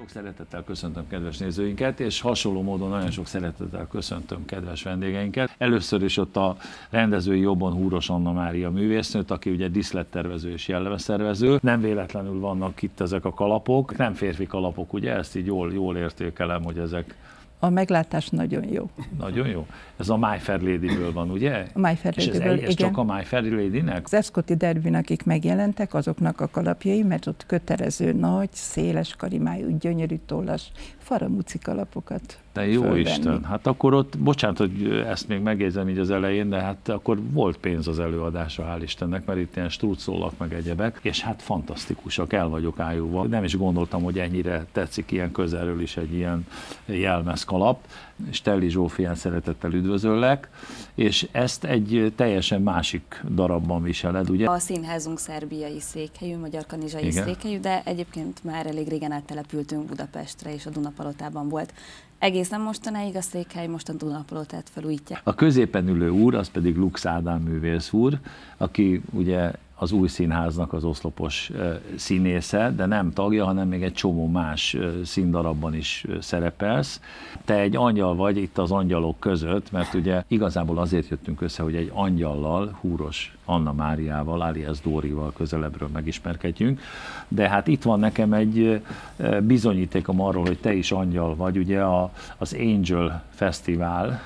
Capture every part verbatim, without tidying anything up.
Sok szeretettel köszöntöm kedves nézőinket, és hasonló módon nagyon sok szeretettel köszöntöm kedves vendégeinket. Először is ott a rendezői jobban Húros Anna Mária művésznőt, aki ugye díszlettervező és jellemeszervező. Nem véletlenül vannak itt ezek a kalapok, nem férfi kalapok, ugye? Ezt így jól, jól értékelem, hogy ezek... A meglátás nagyon jó. Nagyon jó. Ez a My Fair Lady-ből van, ugye? A My Fair Lady-ből, és ez igen. Csak a My Fair Lady-nek? Az Ascotti Derbyn, akik megjelentek, azoknak a kalapjai, mert ott kötelező nagy, széles karimájú, gyönyörű tollas, faramúci kalapokat De jó fölvenni. Isten, hát akkor ott, bocsánat, hogy ezt még megjegyzem így az elején, de hát akkor volt pénz az előadásra, hál' Istennek, mert itt ilyen strúcólak meg egyebek, és hát fantasztikusak, el vagyok ájúva. Nem is gondoltam, hogy ennyire tetszik ilyen közelről is egy ilyen jelmezkalap. Stelli Zsófián szeretettel üdvözöllek, és ezt egy teljesen másik darabban viseled, ugye? A színházunk szerbiai székhelyű, magyar kanizsai Igen. székhelyű, de egyébként már elég régen áttelepültünk Budapestre, és a Dunapalotában volt. Egészen mostanáig a székhely, most a Dunapalotát felújítják. A középen ülő úr, az pedig Lux Ádám művész úr, aki ugye az új színháznak az oszlopos színésze, de nem tagja, hanem még egy csomó más színdarabban is szerepelsz. Te egy angyal vagy itt az angyalok között, mert ugye igazából azért jöttünk össze, hogy egy angyallal, Húros Anna Máriával, alias Dórival közelebbről megismerkedjünk, de hát itt van nekem egy bizonyítékom arról, hogy te is angyal vagy, ugye a, az Angel Fesztivál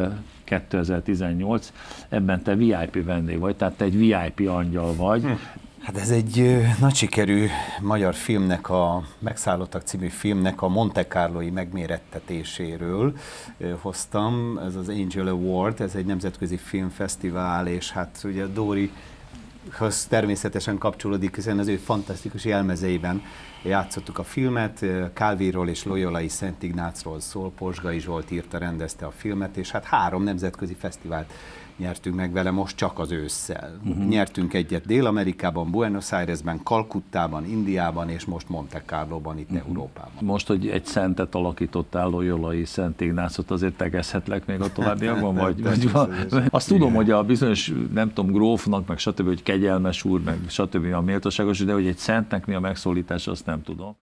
kétezer-tizennyolc, ebben te vé i pé vendég vagy, tehát te egy vé i pé angyal vagy. Hm. Hát ez egy ö, nagy sikerű magyar filmnek, a Megszállottak című filmnek a Monte Carlói megmérettetéséről ö, hoztam. Ez az Angel Award, ez egy nemzetközi filmfesztivál, és hát ugye Dórihoz természetesen kapcsolódik, hiszen az ő fantasztikus jelmezeiben játszottuk a filmet, Kálvinról és Loyolai Szent Ignácról szól, Pozsgai Zsolt írta, rendezte a filmet, és hát három nemzetközi fesztivált nyertünk meg vele most csak az ősszel. Uh-huh. Nyertünk egyet Dél-Amerikában, Buenos Airesben, Kalkuttában, Indiában, és most Monte Carlóban, itt uh-huh. Európában. Most, hogy egy szentet alakítottál, Loyolai Szent Ignácot, azért tegezhetlek még a továbbiakban? Vagy, vagy van? Azt tudom, hogy a bizonyos, nem tudom, grófnak, meg stb., hogy kegyelmes úr, meg stb. A méltóságos, de hogy egy szentnek mi a megszólítása, azt nem tudom.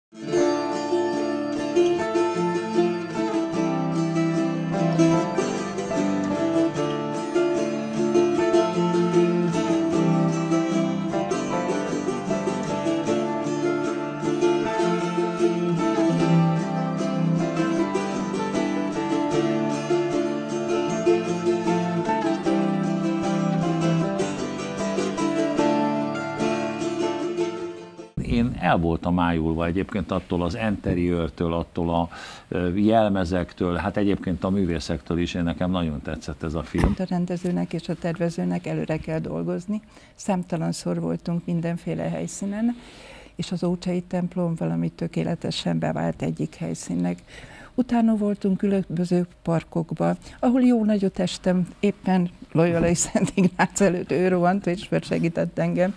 Én el voltam ájulva egyébként attól az interiőrtől, attól a jelmezektől, hát egyébként a művészektől is, én nekem nagyon tetszett ez a film. A rendezőnek és a tervezőnek előre kell dolgozni. Számtalanszor voltunk mindenféle helyszínen, és az Ócsai templom valami tökéletesen bevált egyik helyszínnek. Utána voltunk különböző parkokba, ahol jó nagyot estem, éppen Loyolai Szent Ignác előtt ő rohant, és segített engem.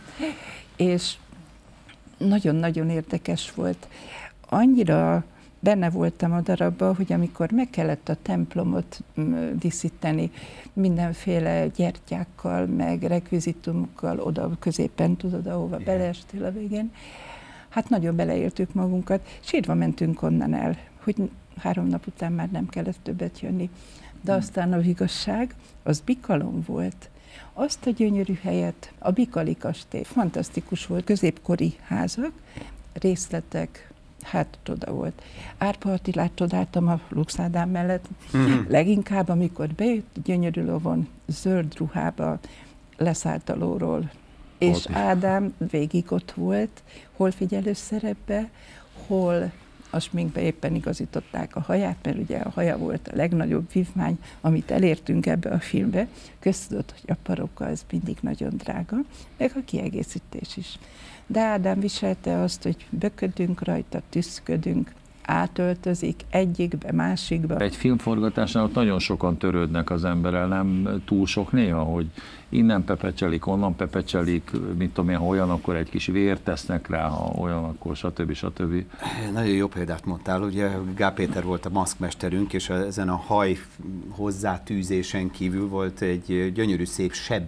És nagyon-nagyon érdekes volt. Annyira benne voltam a darabban, hogy amikor meg kellett a templomot díszíteni, mindenféle gyertyákkal, meg rekvizitumokkal, oda középen, tudod, ahova beleestél a végén, hát nagyon beleéltük magunkat, sírva mentünk onnan el, hogy három nap után már nem kellett többet jönni. De aztán a igazság, az Bikalon volt. Azt a gyönyörű helyet, a Bikali kastély, fantasztikus volt, középkori házak, részletek, hát csoda volt. Árpa Attilát csodáltam a Lux Ádám mellett, mm-hmm. leginkább amikor bejött gyönyörű lovon, zöld ruhába leszállt a lóról, és Ádám végig ott volt, hol figyelő szerepbe, hol a sminkbe éppen igazították a haját, mert ugye a haja volt a legnagyobb vívmány, amit elértünk ebbe a filmbe. Köztudott, hogy a parokka az mindig nagyon drága, meg a kiegészítés is. De Ádám viselte azt, hogy böködünk rajta, tüszködünk, átöltözik egyikbe, másikba. Egy filmforgatásnál ott nagyon sokan törődnek az emberrel, nem túl sok néha, hogy innen pepecselik, onnan pepecselik, mit tudom én, ha olyan, akkor egy kis vért tesznek rá, ha olyan, akkor stb. stb. Nagyon jó példát mondtál, ugye Gál Péter volt a maszkmesterünk, és ezen a haj hozzátűzésen kívül volt egy gyönyörű szép seb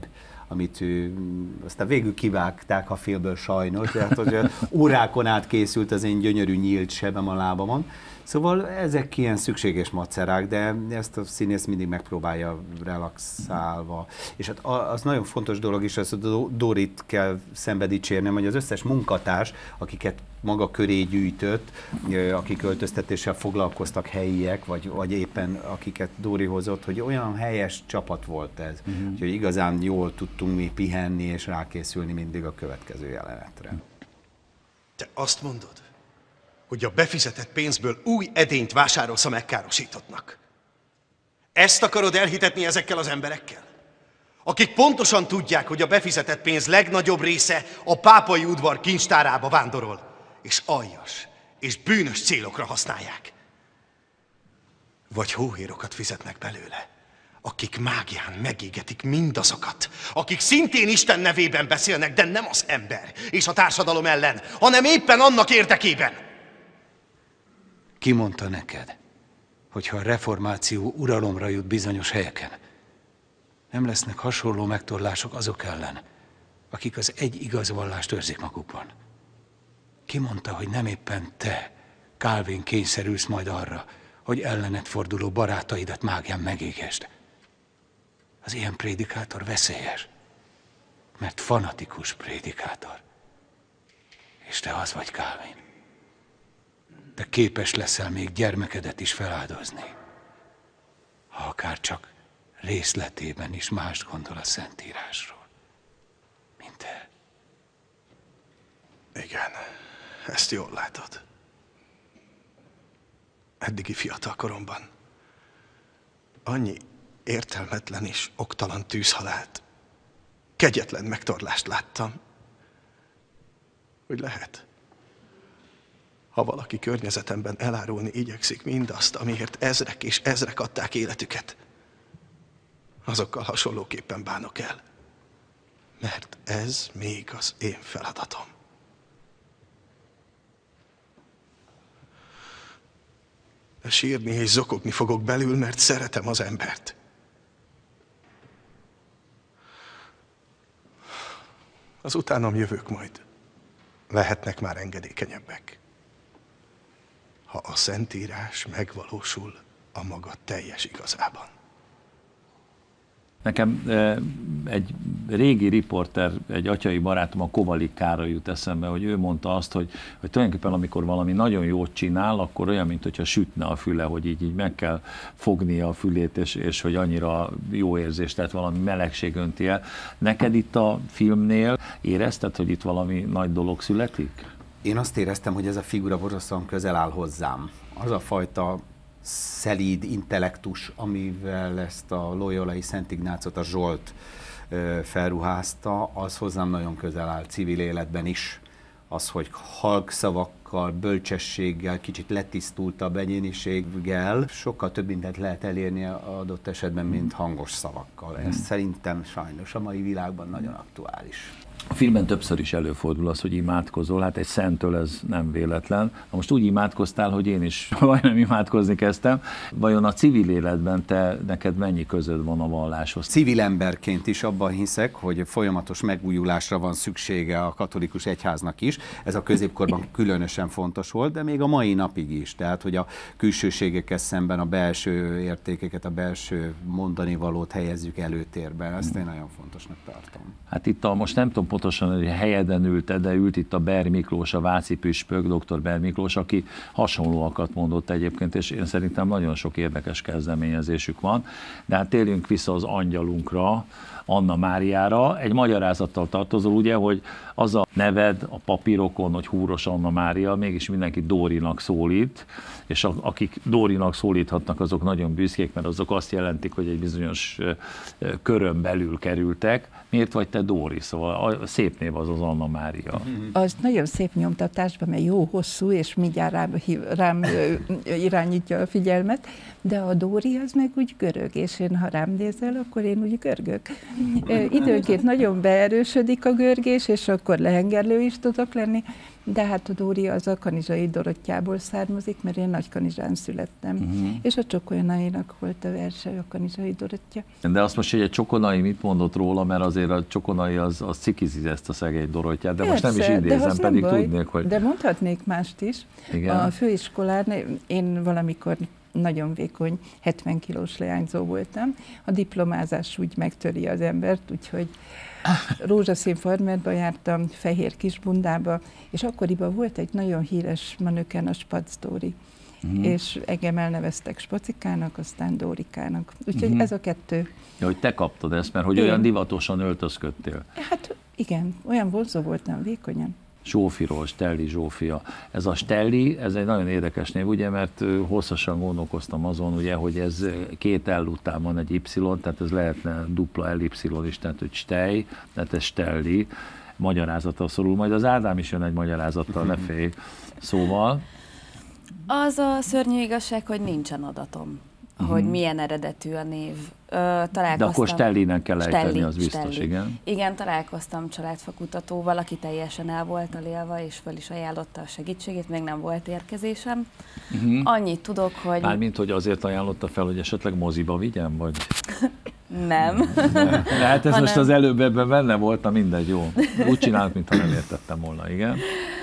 amit ő, aztán végül kivágták a filmből sajnos, de hát, hogy órákon át készült az én gyönyörű nyílt sebem a lábamon. Szóval ezek ilyen szükséges macerák, de ezt a színész mindig megpróbálja relaxálva. És hát az nagyon fontos dolog is, az, hogy Dorit kell szembe dicsérnem, hogy az összes munkatárs, akiket maga köré gyűjtött, akik öltöztetéssel foglalkoztak, helyiek, vagy, vagy éppen akiket Dori hozott, hogy olyan helyes csapat volt ez, uh-huh. hogy igazán jól tudtunk mi pihenni és rákészülni mindig a következő jelenetre. Te azt mondod, hogy a befizetett pénzből új edényt vásárolsz a megkárosítottnak. Ezt akarod elhitetni ezekkel az emberekkel? Akik pontosan tudják, hogy a befizetett pénz legnagyobb része a pápai udvar kincstárába vándorol, és aljas és bűnös célokra használják. Vagy hóhérokat fizetnek belőle, akik mágián megégetik mindazokat, akik szintén Isten nevében beszélnek, de nem az ember és a társadalom ellen, hanem éppen annak érdekében. Ki mondta neked, hogyha a reformáció uralomra jut bizonyos helyeken, nem lesznek hasonló megtorlások azok ellen, akik az egy igazvallást őrzik magukban? Ki mondta, hogy nem éppen te, Calvin, kényszerülsz majd arra, hogy ellened forduló barátaidat mágián megégesd? Az ilyen prédikátor veszélyes, mert fanatikus prédikátor. És te az vagy, Calvin. Te képes leszel még gyermekedet is feláldozni, ha akár csak részletében is mást gondol a Szentírásról, mint te. Igen, ezt jól látod. Eddigi fiatal koromban annyi értelmetlen és oktalan tűzhalált, kegyetlen megtorlást láttam, hogy lehet, ha valaki környezetemben elárulni igyekszik mindazt, amiért ezrek és ezrek adták életüket, azokkal hasonlóképpen bánok el, mert ez még az én feladatom. De sírni és zokogni fogok belül, mert szeretem az embert. Az utánam jövők majd lehetnek már engedékenyebbek, ha a Szentírás megvalósul a maga teljes igazában. Nekem egy régi riporter, egy atyai barátom, a Kovalik Károly jut eszembe, hogy ő mondta azt, hogy, hogy tulajdonképpen amikor valami nagyon jót csinál, akkor olyan, mint hogyha sütne a füle, hogy így, így meg kell fognia a fülét, és, és hogy annyira jó érzés, tehát valami melegség önti el. Neked itt a filmnél érezted, hogy itt valami nagy dolog születik? Én azt éreztem, hogy ez a figura borzasztóan közel áll hozzám. Az a fajta szelíd intellektus, amivel ezt a loyolai Szent Ignácot, a Zsolt felruházta, az hozzám nagyon közel áll civil életben is. Az, hogy halk szavakkal, bölcsességgel, kicsit letisztultabb egyéniséggel sokkal több mindent lehet elérni adott esetben, mint hangos szavakkal. Ez szerintem sajnos a mai világban nagyon aktuális. A filmben többször is előfordul az, hogy imádkozol, hát egy szenttől ez nem véletlen. Na most úgy imádkoztál, hogy én is majdnem imádkozni kezdtem. Vajon a civil életben te, neked mennyi közöd van a valláshoz? Civil emberként is abban hiszek, hogy folyamatos megújulásra van szüksége a katolikus egyháznak is. Ez a középkorban különösen fontos volt, de még a mai napig is. Tehát, hogy a külsőségekkel szemben a belső értékeket, a belső mondani valót helyezzük előtérben. Ezt én nagyon fontosnak tartom. Hát itt a, most nem tudom pontosan, hogy helyeden ült, de ült itt a Ber Miklós, a váci püspök, doktor Ber Miklós, aki hasonlóakat mondott egyébként, és én szerintem nagyon sok érdekes kezdeményezésük van. De hát térjünk vissza az angyalunkra, Anna Máriára. Egy magyarázattal tartozol, ugye, hogy az a neved a papírokon, hogy Húros Anna Mária, mégis mindenki Dórinak szólít, és akik Dórinak szólíthatnak, azok nagyon büszkék, mert azok azt jelentik, hogy egy bizonyos körön belül kerültek. Miért vagy te Dóri? Szóval a szép név az az Anna Mária. Az nagyon szép nyomtatásban, mert jó hosszú, és mindjárt rám, rám irányítja a figyelmet, de a Dóri az meg úgy görög, és én, ha rám nézel, akkor én úgy görgök. Időnként nagyon beerősödik a görgés, és akkor lehengerlő is tudok lenni, de hát a Dóri az a Kanizsai Dorottyából származik, mert én Nagykanizsán születtem, uh-huh. és a Csokonainak volt a verse, a Kanizsai Dorottya. De azt most, hogy egy Csokonai mit mondott róla, mert azért a Csokonai az, az cikizi ezt a szegény Dorottyát, de persze, most nem is idézem, pedig baj, tudnék, hogy... De mondhatnék mást is. Igen. A főiskolán én valamikor nagyon vékony, hetven kilós leányzó voltam. A diplomázás úgy megtöri az embert, úgyhogy rózsaszín farmerba jártam, fehér kisbundába, és akkoriban volt egy nagyon híres manöken, a Spac Dóri. Uh-huh. És engem elneveztek Spacikának, aztán Dórikának. Úgyhogy uh-huh. ez a kettő. Ja, hogy te kaptad ezt, mert hogy Én. olyan divatosan öltözködtél. Hát igen, olyan vonzó voltam, vékonyan. Zsófiról, Stelli Zsófia. Ez a Stelli, ez egy nagyon érdekes név, ugye, mert hosszasan gondolkoztam azon, ugye, hogy ez két L után van egy Y, tehát ez lehetne dupla L Y is, tehát hogy Stej, tehát ez Stelli, magyarázattal szorul, majd az Ádám is jön egy magyarázattal, ne félj. Szóval... Az a szörnyű igazság, hogy nincsen adatom, uh-huh. hogy milyen eredetű a név. Találkoztam... De akkor Stellinek kell ejteni, az biztos, Stelli. igen. Igen, találkoztam családfakutatóval, aki teljesen el volt alélva, és föl is ajánlotta a segítségét, még nem volt érkezésem. Uh-huh. Annyit tudok, hogy... Mármint, hogy azért ajánlotta fel, hogy esetleg moziba vigyem, vagy... Nem. De hát ez most az előbb ebben benne volt, na mindegy, jó. Úgy csinált, mintha nem értettem volna, igen.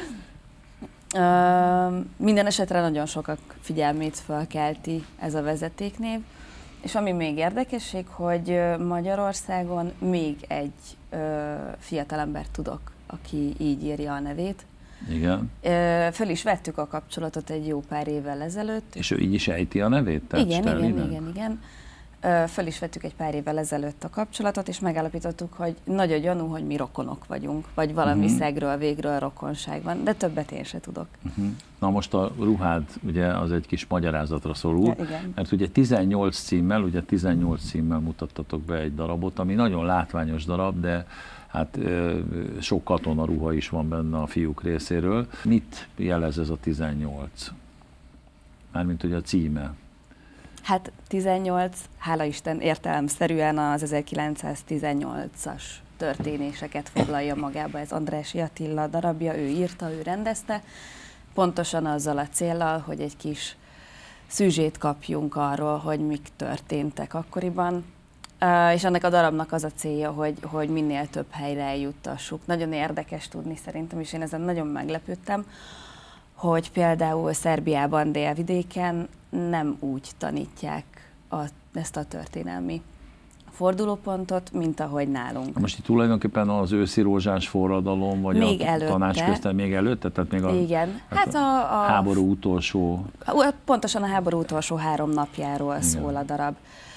Uh, minden esetre nagyon sokak figyelmét felkelti ez a vezetéknév, és ami még érdekesség, hogy Magyarországon még egy uh, fiatalembert tudok, aki így írja a nevét. Igen. Uh, föl is vettük a kapcsolatot egy jó pár évvel ezelőtt. És ő így is ejti a nevét? Tehát igen, Stellinek? igen, igen, igen. Föl is vettük egy pár évvel ezelőtt a kapcsolatot, és megállapítottuk, hogy nagy a gyanú, hogy mi rokonok vagyunk, vagy valami uh-huh. szegről, végről rokonság van, de többet én se tudok. Uh-huh. Na most a ruhád, ugye az egy kis magyarázatra szorul, ja, igen. mert ugye tizennyolc címmel, ugye tizennyolc címmel mutattatok be egy darabot, ami nagyon látványos darab, de hát sok katonaruha is van benne a fiúk részéről. Mit jelez ez a tizennyolc? Mármint ugye a címe. Hát tizennyolc, hála Isten, értelemszerűen az ezerkilencszáztizennyolcas történéseket foglalja magába. Ez Andrássy Attila darabja, ő írta, ő rendezte, pontosan azzal a céllal, hogy egy kis szűzsét kapjunk arról, hogy mik történtek akkoriban. Uh, és ennek a darabnak az a célja, hogy, hogy minél több helyre eljuttassuk. Nagyon érdekes tudni szerintem, és én ezen nagyon meglepődtem, hogy például Szerbiában, délvidéken nem úgy tanítják a, ezt a történelmi fordulópontot, mint ahogy nálunk. Most itt tulajdonképpen az őszi rózsás forradalom, vagy még a előtte. tanácsköztár még előtte? Tehát még a, igen. Hát hát a, a háború utolsó... Pontosan a háború utolsó három napjáról igen. szól a darab.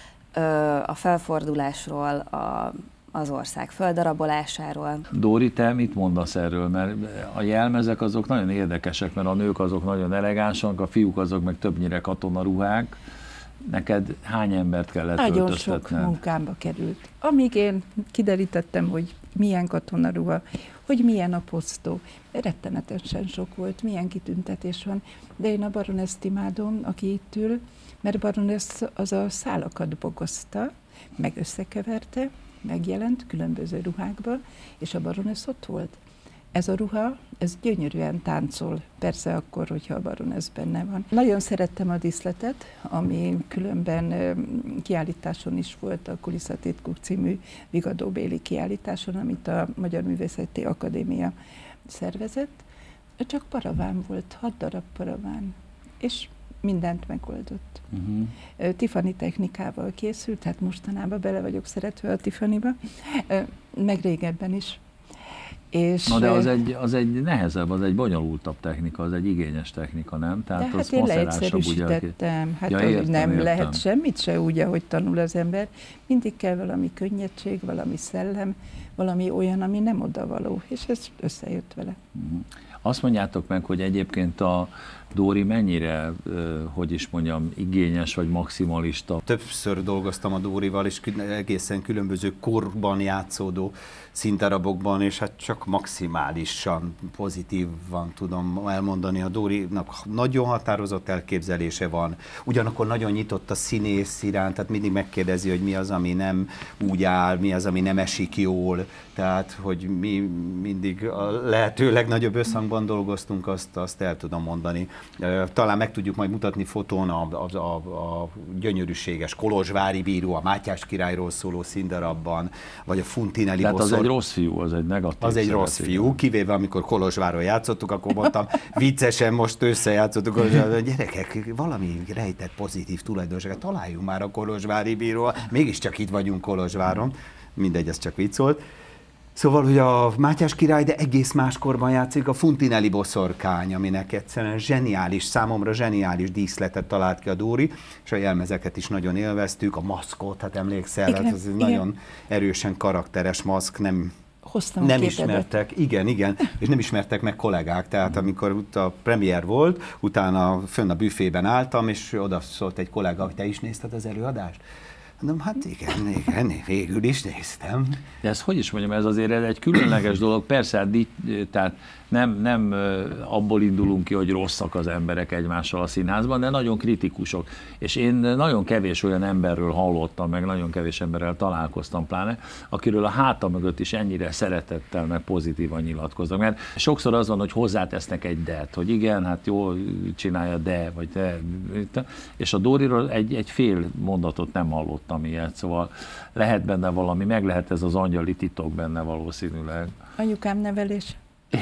A felfordulásról, a, az ország földarabolásáról. Dóri, te mit mondasz erről? Mert a jelmezek azok nagyon érdekesek, mert a nők azok nagyon elegánsak, a fiúk azok meg többnyire katonaruhák. Neked hány embert kellett nagyon öltöztetned? Nagyon sok munkámba került. Amíg én kiderítettem, hogy milyen katonaruha, hogy milyen a posztó. Rettenetesen sok volt, milyen kitüntetés van. De én a baroneszt imádom, aki itt ül, mert baronesz az a szálakat bogozta, meg összekeverte, megjelent különböző ruhákban, és a baronesz ott volt. Ez a ruha, ez gyönyörűen táncol, persze akkor, hogyha a baronesz benne van. Nagyon szerettem a díszletet, ami különben kiállításon is volt, a Kulisszatitkok című Vigadó Béli kiállításon, amit a Magyar Művészeti Akadémia szervezett. Csak paraván volt, hat darab paraván, és mindent megoldott. Uh-huh. Tiffany technikával készült, tehát mostanában bele vagyok szeretve a Tiffanyba, meg régebben is. És na de az egy, az egy nehezebb, az egy bonyolultabb technika, az egy igényes technika, nem? Tehát de az hát én leegyszerűsítettem, hát ja, értem, nem értem. Lehet semmit se úgy, ahogy tanul az ember. Mindig kell valami könnyedség, valami szellem, valami olyan, ami nem odavaló, és ez összejött vele. Uh-huh. Azt mondjátok meg, hogy egyébként a, Dóri mennyire, hogy is mondjam, igényes vagy maximalista? Többször dolgoztam a Dórival, és egészen különböző korban játszódó színdarabokban, és hát csak maximálisan pozitívan tudom elmondani. A Dórinak nagyon határozott elképzelése van, ugyanakkor nagyon nyitott a színész iránt, tehát mindig megkérdezi, hogy mi az, ami nem úgy áll, mi az, ami nem esik jól, tehát hogy mi mindig a lehető legnagyobb összhangban dolgoztunk, azt, azt el tudom mondani. Talán meg tudjuk majd mutatni fotón a, a, a, a gyönyörűséges Kolozsvári bíró, a Mátyás királyról szóló színdarabban, vagy a Funtinelli Tehát boszor. Az egy rossz fiú, az egy negatív. Az egy rossz fiú, kivéve amikor Kolozsváron játszottuk, akkor mondtam, viccesen most összejátszottuk, hogy gyerekek, valami rejtett pozitív tulajdonságot találjunk már a Kolozsvári bíró, mégiscsak itt vagyunk Kolozsváron, mindegy, ez csak vicc volt. Szóval, hogy a Mátyás király, de egész máskorban játszik a Funtinelli boszorkány, aminek egyszerűen zseniális, számomra zseniális díszletet talált ki a Dóri, és a jelmezeket is nagyon élveztük, a maszkot, hát emlékszel, igen, hát ez egy nagyon erősen karakteres maszk, nem, Hoztam nem ismertek, igen, igen, és nem ismertek meg kollégák, tehát amikor a premier volt, utána fönn a büfében álltam, és oda szólt egy kollega, hogy te is nézted az előadást? Mondom, hát igen, igen, végül is néztem. De ez hogy is mondjam, ez azért egy különleges dolog, persze, hát, tehát nem, nem abból indulunk ki, hogy rosszak az emberek egymással a színházban, de nagyon kritikusok. És én nagyon kevés olyan emberről hallottam, meg nagyon kevés emberrel találkoztam pláne, akiről a háta mögött is ennyire szeretettel, meg pozitívan nyilatkoznak. Mert sokszor az van, hogy hozzátesznek egy de-t, hogy igen, hát jól csinálja, de, vagy de. És a Dóriról egy, egy fél mondatot nem hallottam ilyet, szóval lehet benne valami, meg lehet ez az angyali titok benne valószínűleg. Anyukám nevelés.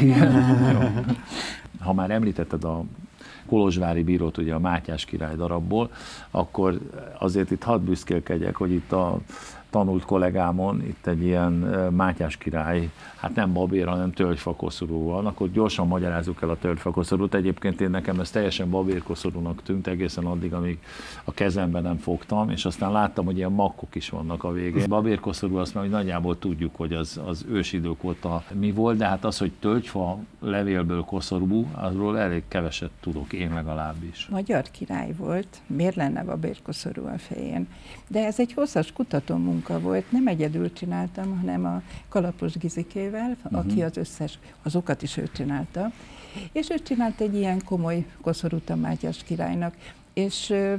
Igen. Ha már említetted a Kolozsvári bírót, ugye a Mátyás király darabból, akkor azért itt hadd büszkélkedjek, hogy itt a tanult kollégámon itt egy ilyen Mátyás király, hát nem babér, hanem tölgyfakoszorú van, akkor gyorsan magyarázzuk el a tölgyfakoszorút. Egyébként én nekem ez teljesen babérkoszorúnak tűnt egészen addig, amíg a kezemben nem fogtam, és aztán láttam, hogy ilyen makkok is vannak a végén. Babérkoszorú, azt már hogy nagyjából tudjuk, hogy az, az ősidők óta mi volt, de hát az, hogy tölgyfa levélből koszorú, arról elég keveset tudok, én legalábbis. Magyar király volt, miért lenne babérkoszorú a fején? De ez egy hosszas kutató munka volt, nem egyedül csináltam, hanem a Kalapos Gizikével, uh-huh. aki az összes, azokat is ő csinálta, és ő csinált egy ilyen komoly koszorút a Mátyás királynak, és ö,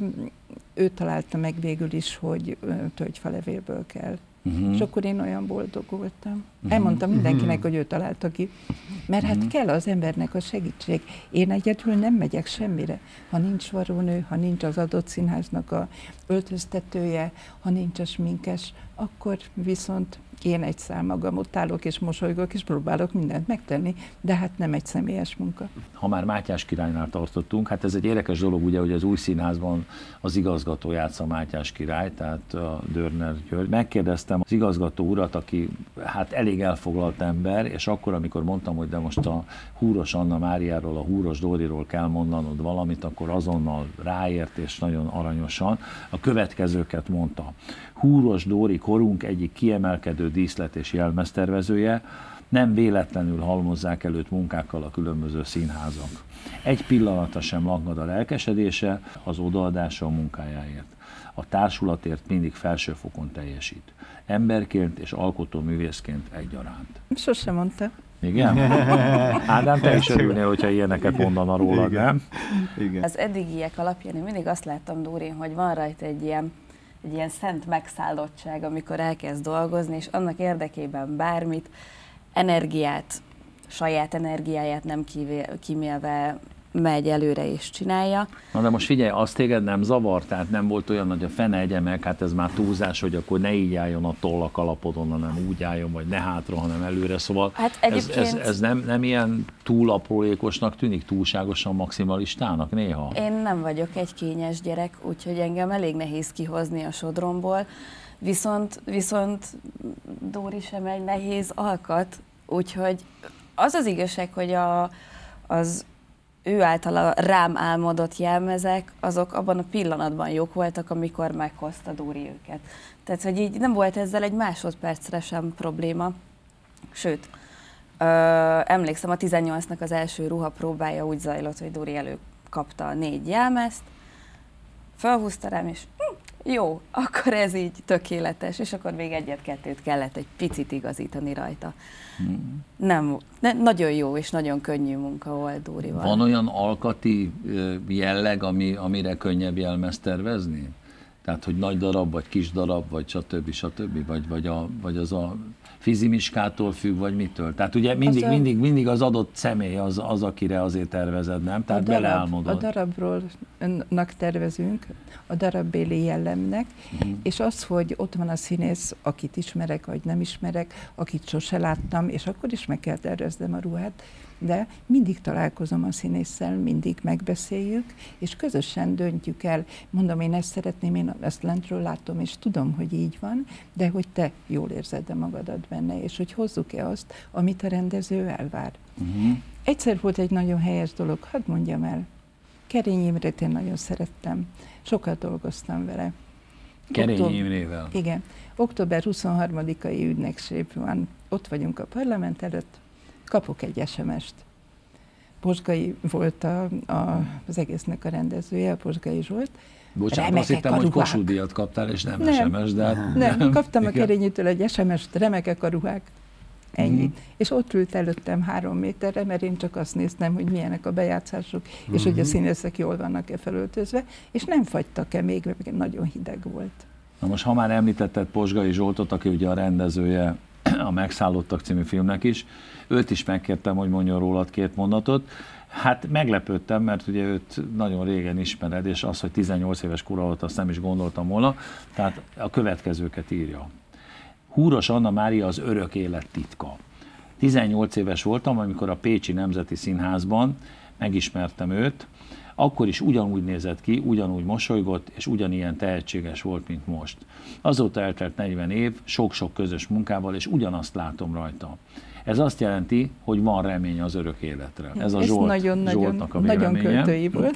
ő találta meg végül is, hogy tölgyfalevélből kell. Uh-huh. És akkor én olyan boldog voltam. Uh-huh. Elmondtam mindenkinek, uh-huh. hogy ő találta ki. Mert uh-huh. hát kell az embernek a segítség. Én egyedül nem megyek semmire. Ha nincs varrónő, ha nincs az adott színháznak a öltöztetője, ha nincs a sminkes, akkor viszont én egy szám magam ott állok és mosolygok, és próbálok mindent megtenni, de hát nem egy személyes munka. Ha már Mátyás királynál tartottunk, hát ez egy érdekes dolog, ugye, hogy az új színházban az igazgató játsza Mátyás király, tehát a Dörner György. Megkérdeztem az igazgató urat, aki hát elég elfoglalt ember, és akkor, amikor mondtam, hogy de most a Húros Anna Máriáról, a Húros Dóriról kell mondanod valamit, akkor azonnal ráért, és nagyon aranyosan a következőket mondta. Húros Dóri korunk egyik kiemelkedő díszlet és jelmeztervezője, nem véletlenül halmozzák előtt munkákkal a különböző színházak. Egy pillanata sem langad a lelkesedése, az odaadása a munkájáért. A társulatért mindig felsőfokon teljesít. Emberként és alkotóművészként egyaránt. Sose mondta. Igen? Ádám, te is örülnél, hogyha ilyeneket mondana rólad, nem? Igen. Az eddigiek alapján én mindig azt láttam, Dóri, hogy van rajta egy ilyen egy ilyen szent megszállottság, amikor elkezd dolgozni, és annak érdekében bármit, energiát, saját energiáját nem kímélve megy előre és csinálja. Na de most figyelj, azt téged nem zavar, tehát nem volt olyan, hogy a fene egye meg, hát ez már túlzás, hogy akkor ne így álljon a toll a kalapodon, hanem úgy álljon, vagy ne hátra, hanem előre, szóval hát ez, ez, ez nem, nem ilyen túl aprólékosnak tűnik, túlságosan maximalistának néha? Én nem vagyok egy kényes gyerek, úgyhogy engem elég nehéz kihozni a sodromból, viszont, viszont Dóri sem egy nehéz alkat, úgyhogy az az igazság, hogy a, az ő általa rám álmodott jelmezek, azok abban a pillanatban jók voltak, amikor meghozta Dóri őket. Tehát, hogy így nem volt ezzel egy másodpercre sem probléma. Sőt, ö, emlékszem, a tizennyolcnak az első ruhapróbája úgy zajlott, hogy Dóri elő kapta a négy jelmezt, felhúzta rám, és hm, jó, akkor ez így tökéletes, és akkor még egyet-kettőt kellett egy picit igazítani rajta. Hmm. Nem, ne, nagyon jó és nagyon könnyű munka volt Dórival. Van olyan alkati jelleg, ami, amire könnyebb jelmezt tervezni? Tehát, hogy nagy darab, vagy kis darab, vagy stb. stb. Vagy, vagy, a, vagy az a fizimiskától függ, vagy mitől? Tehát ugye mindig, az a... mindig, mindig az adott személy az, az, akire azért tervezed, nem? Tehát a darab, beleálmodod. A darabról tervezünk, a darabbéli jellemnek, uh-huh. és az, hogy ott van a színész, akit ismerek, vagy nem ismerek, akit sose láttam, és akkor is meg kell terveznem a ruhát, de mindig találkozom a színésszel, mindig megbeszéljük, és közösen döntjük el. Mondom, én ezt szeretném, én ezt lentről látom, és tudom, hogy így van, de hogy te jól érzed-e magadat benne, és hogy hozzuk-e azt, amit a rendező elvár. Uh-huh. Egyszer volt egy nagyon helyes dolog, hadd mondjam el. Kerény Imrét én nagyon szerettem. Sokat dolgoztam vele. Kerény Oktob... Imrével? Igen. október huszonharmadikai ünnepség van. Ott vagyunk a parlament előtt, kapok egy es em est. Pozsgai volt a, a, az egésznek a rendezője, a Pozsgai Zsolt. Bocsánat, azt hittem, hogy Kossuth díjat kaptál, és nem, nem es em es, de hát nem, nem. kaptam a Kerényitől egy es em est, remekek a ruhák. Ennyi. Mm. És ott ült előttem három méterre, mert én csak azt néztem, hogy milyenek a bejátszások, mm-hmm. és hogy a színészek jól vannak-e felöltözve, és nem fagytak-e még, mert nagyon hideg volt. Na most, ha már említetted Pozsgai Zsoltot, aki ugye a rendezője a Megszállottak című filmnek is, őt is megkértem, hogy mondjon rólad két mondatot. Hát meglepődtem, mert ugye őt nagyon régen ismered, és az, hogy tizennyolc éves kora volt, azt nem is gondoltam volna. Tehát a következőket írja. Húros Anna Mária az örök élet titka. tizennyolc éves voltam, amikor a Pécsi Nemzeti Színházban megismertem őt, akkor is ugyanúgy nézett ki, ugyanúgy mosolygott, és ugyanilyen tehetséges volt, mint most. Azóta eltelt negyven év, sok-sok közös munkával, és ugyanazt látom rajta. Ez azt jelenti, hogy van remény az örök életre. Ez a Zsolt, nagyon, Zsoltnak a véleménye. Nagyon költői volt.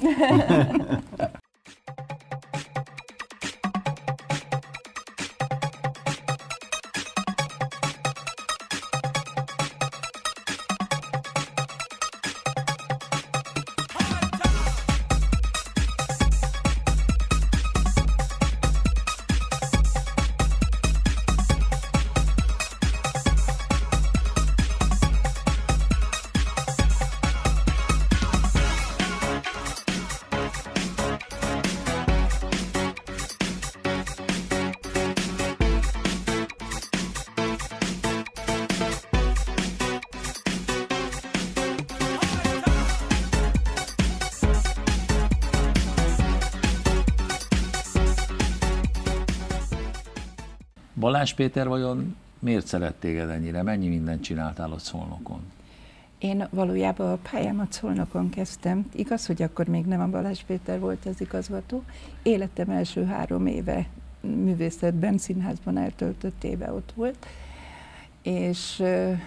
Balázs Péter vajon miért szeret téged ennyire? Mennyi mindent csináltál ott Szolnokon? Én valójában a pályámat Szolnokon kezdtem. Igaz, hogy akkor még nem a Balázs Péter volt az igazgató. Életem első három éve művészetben, színházban eltöltött éve ott volt. És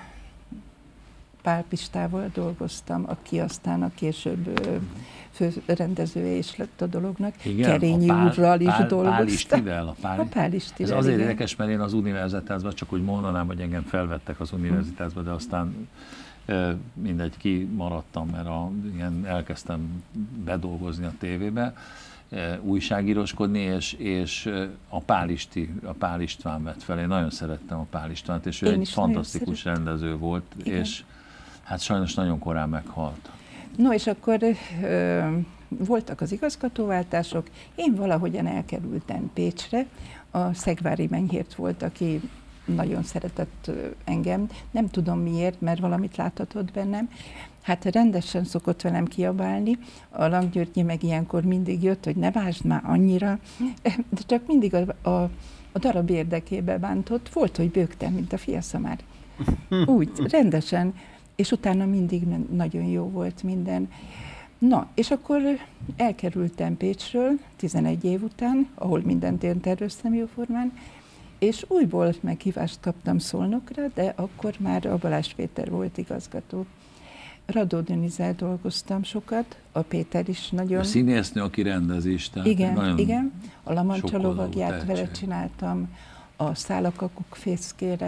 Pál Pistával dolgoztam, aki aztán a később főrendezője is lett a dolognak. Kerényi úrral is Pál, dolgoztam. Pál Istivel, a Pál, a Pál Istivel, ez azért igen. érdekes, mert én az univerzitásban, csak úgy mondanám, hogy engem felvettek az univerzitásba, de aztán mindegy, kimaradtam, mert a, igen, elkezdtem bedolgozni a tévébe, újságíroskodni, és, és a, Pál Isti, a Pál István vett fel. Én nagyon szerettem a Pál Istvánt, és ő én egy fantasztikus rendező volt, igen. És hát sajnos nagyon korán meghalt. No, és akkor ö, voltak az igazgatóváltások, én valahogyan elkerültem Pécsre, a Szegvári Menyhért volt, aki nagyon szeretett engem, nem tudom miért, mert valamit láthatott bennem. Hát rendesen szokott velem kiabálni, a Langgyörgyi meg ilyenkor mindig jött, hogy ne vásd már annyira, de csak mindig a, a, a darab érdekébe bántott, volt, hogy bőgtem, mint a fiaszamár. Úgy, rendesen, és utána mindig nagyon jó volt minden. Na, és akkor elkerültem Pécsről tizenegy év után, ahol mindent én terveztem jóformán, és újból meghívást kaptam Szolnokra, de akkor már a Balázs Péter volt igazgató. Radó Denizel dolgoztam sokat, a Péter is nagyon... A színésznő, aki rendezi is, tehát igen, nagyon igen, a Lamancsa lovagját vele csináltam, a Szálakakuk fészkére,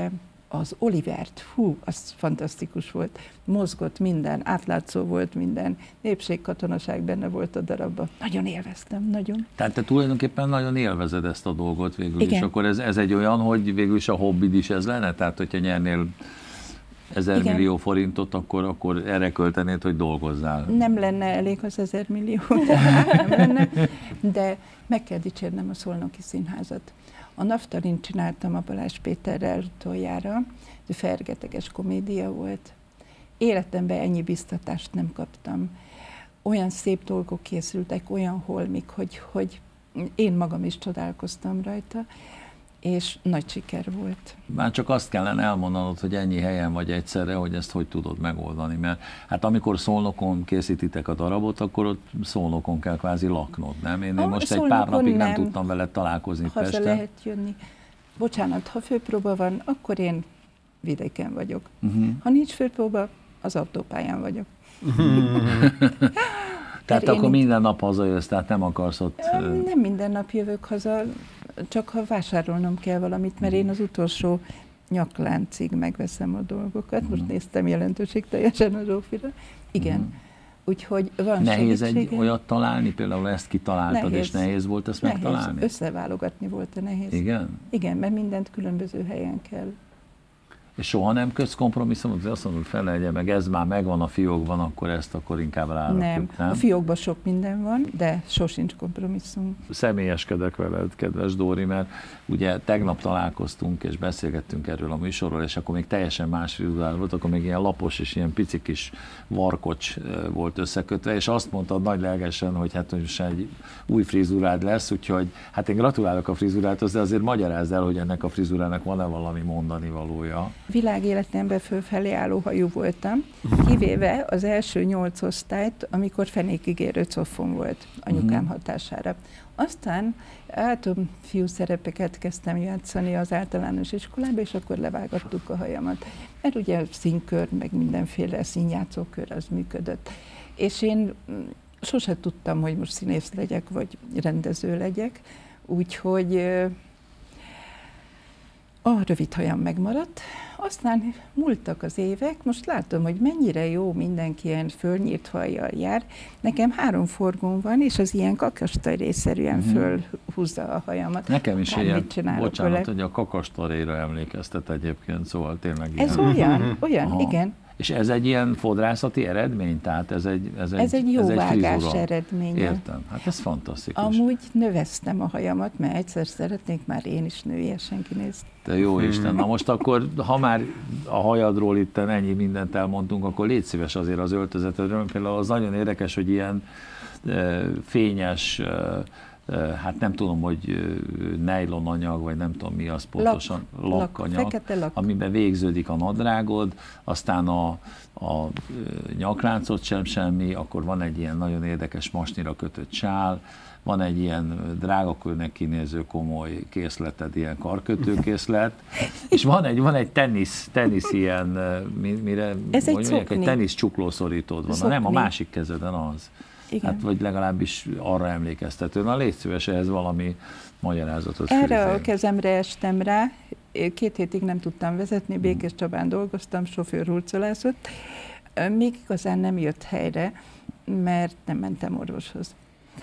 az Olivert, hú, az fantasztikus volt. Mozgott minden, átlátszó volt minden, népségkatonaság benne volt a darabban. Nagyon élveztem, nagyon. Tehát te tulajdonképpen nagyon élvezed ezt a dolgot végül Igen. is. Akkor ez, ez egy olyan, hogy végül is a hobbid is ez lenne? Tehát, hogyha nyernél ezer millió forintot, akkor, akkor erre költenéd, hogy dolgozzál. Nem lenne elég az ezer millió, de nem lenne, de meg kell dicsérnem a Szolnoki Színházat. A Naftalin csináltam a Balázs Péterrel utoljára, de fergeteges komédia volt. Életemben ennyi biztatást nem kaptam. Olyan szép dolgok készültek, olyan holmik, hogy, hogy én magam is csodálkoztam rajta, és nagy siker volt. Már csak azt kellene elmondanod, hogy ennyi helyen vagy egyszerre, hogy ezt hogy tudod megoldani, mert hát amikor Szolnokon készítitek a darabot, akkor ott Szolnokon kell kvázi laknod, nem? Én, én most egy pár napig nem, nem tudtam veled találkozni haza Pesten. lehet jönni. Bocsánat, ha főpróba van, akkor én vidéken vagyok. Uh-huh. Ha nincs főpróba, az autópályán vagyok. Tehát akkor én minden nap hazajössz, tehát nem akarsz ott... Nem minden nap jövök haza, csak ha vásárolnom kell valamit, mert én az utolsó nyakláncig megveszem a dolgokat. Most néztem jelentőségteljesen a Zsófira. Igen. Uh-huh. Úgyhogy van nehéz segítsége. egy olyat találni, például ezt kitaláltad, nehéz. És nehéz volt ezt nehéz. megtalálni? Összeválogatni volt a nehéz. Igen? Igen, mert mindent különböző helyen kell. És soha nem kötsz kompromisszumot, azt mondod, felelje meg, ez már megvan a fiókban, akkor ezt akkor inkább rárakjuk, nem. nem? A fiókban sok minden van, de sosincs kompromisszum. Személyeskedek veled, kedves Dóri, mert ugye tegnap találkoztunk, és beszélgettünk erről a műsorról, és akkor még teljesen más frizurál volt, akkor még ilyen lapos és ilyen pici kis varkocs volt összekötve, és azt mondtad nagy lelkesen, hogy hát most egy új frizurád lesz, úgyhogy hát én gratulálok a frizurádhoz, de azért magyarázd el, hogy ennek a frizurának van-e valami mondani valója. Világéletemben fölfelé álló hajú voltam, kivéve az első nyolc osztályt, amikor fenékigérő coffon volt anyukám hatására. Aztán átom fiú szerepeket kezdtem játszani az általános iskolába, és akkor levágattuk a hajamat. Mert ugye színkör, meg mindenféle színjátszókör az működött. És én sose tudtam, hogy most színész legyek, vagy rendező legyek, úgyhogy a rövid hajam megmaradt, aztán múltak az évek, most látom, hogy mennyire jó mindenki ilyen fölnyírt hajjal jár. Nekem három forgón van, és az ilyen kakastaré-szerűen mm. fölhúzza a hajamat. Nekem is ilyen, bocsánat, vele. hogy a kakastaréra emlékeztet egyébként, szóval tényleg Ez ilyen. olyan, olyan, Aha. igen. És ez egy ilyen fodrászati eredmény? Tehát ez egy Ez egy, ez egy jó ez egy vágás frizura. eredménye. Értem, hát ez fantasztikus. Amúgy növeztem a hajamat, mert egyszer szeretnék már én is nőiesen kinézni. Te jó Isten, na most akkor, ha már a hajadról itt ennyi mindent elmondtunk, akkor légy szíves azért az öltözetedről. Például az nagyon érdekes, hogy ilyen e, fényes, e, hát nem tudom, hogy nejlon anyag, vagy nem tudom mi az pontosan, lak, lakanyag, lak, lak. amiben végződik a nadrágod, aztán a, a nyakláncot sem semmi, akkor van egy ilyen nagyon érdekes masnira kötött sál, van egy ilyen drágakőnek kinéző komoly készleted, ilyen karkötőkészlet, és van egy, van egy tenisz, tenisz ilyen, mire, ez egy mondják, egy tenisz csuklószorítód van, nem a másik kezeden az. Igen. Hát vagy legalábbis arra emlékeztető. Na légy szíves, ehhez valami magyarázatot Erre fűzzél. a kezemre estem rá, két hétig nem tudtam vezetni, Békés Csabán dolgoztam, sofőr hurcolászott. Még igazán nem jött helyre, mert nem mentem orvoshoz.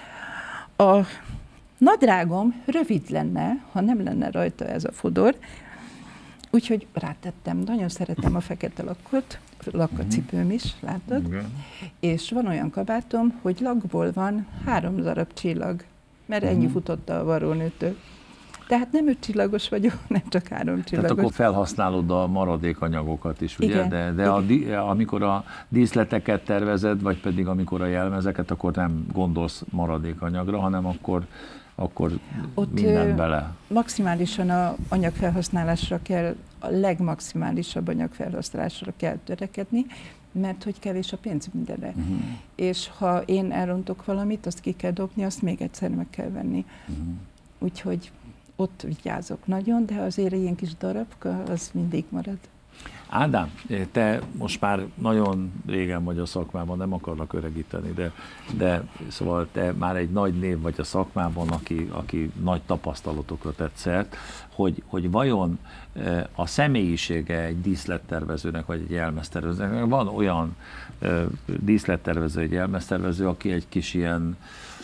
A nadrágom rövid lenne, ha nem lenne rajta ez a fodor, úgyhogy rátettem. Nagyon szeretem a fekete lakkot, lakkacipőm is, látod? Igen. És van olyan kabátom, hogy lakból van három darab csillag, mert ennyi uh-huh. futotta a varrónőtől. Tehát nem öt csillagos vagyok, nem csak három csillagos. Tehát akkor felhasználod a maradékanyagokat is, ugye? Igen, de de a, amikor a díszleteket tervezed, vagy pedig amikor a jelmezeket, akkor nem gondolsz maradékanyagra, hanem akkor akkor ott mindent bele. Maximálisan a anyagfelhasználásra kell, a legmaximálisabb anyagfelhasználásra kell törekedni, mert hogy kevés a pénz mindenre. Uh-huh. És ha én elrontok valamit, azt ki kell dobni, azt még egyszer meg kell venni. Uh-huh. Úgyhogy ott vigyázok nagyon, de azért ilyen kis darabka, az mindig marad. Ádám, te most már nagyon régen vagy a szakmában, nem akarlak öregíteni, de, de szóval te már egy nagy név vagy a szakmában, aki, aki nagy tapasztalatokra tett szert, hogy, hogy vajon a személyisége egy díszlettervezőnek, vagy egy jelmeztervezőnek, van olyan díszlettervező, egy jelmeztervező, aki egy kis ilyen